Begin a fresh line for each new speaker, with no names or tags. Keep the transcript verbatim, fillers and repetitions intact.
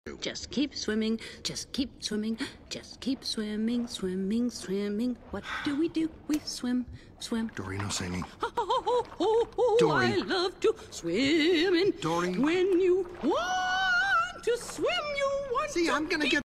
Just keep swimming, just keep swimming, just keep swimming, swimming, swimming. What do we do? We swim, swim.
Dory, no singing.
Oh, oh, oh, oh, oh,
Dory.
I love to swim in.
Dory.
When you want to swim, you want
See,
to
I'm gonna
keep
get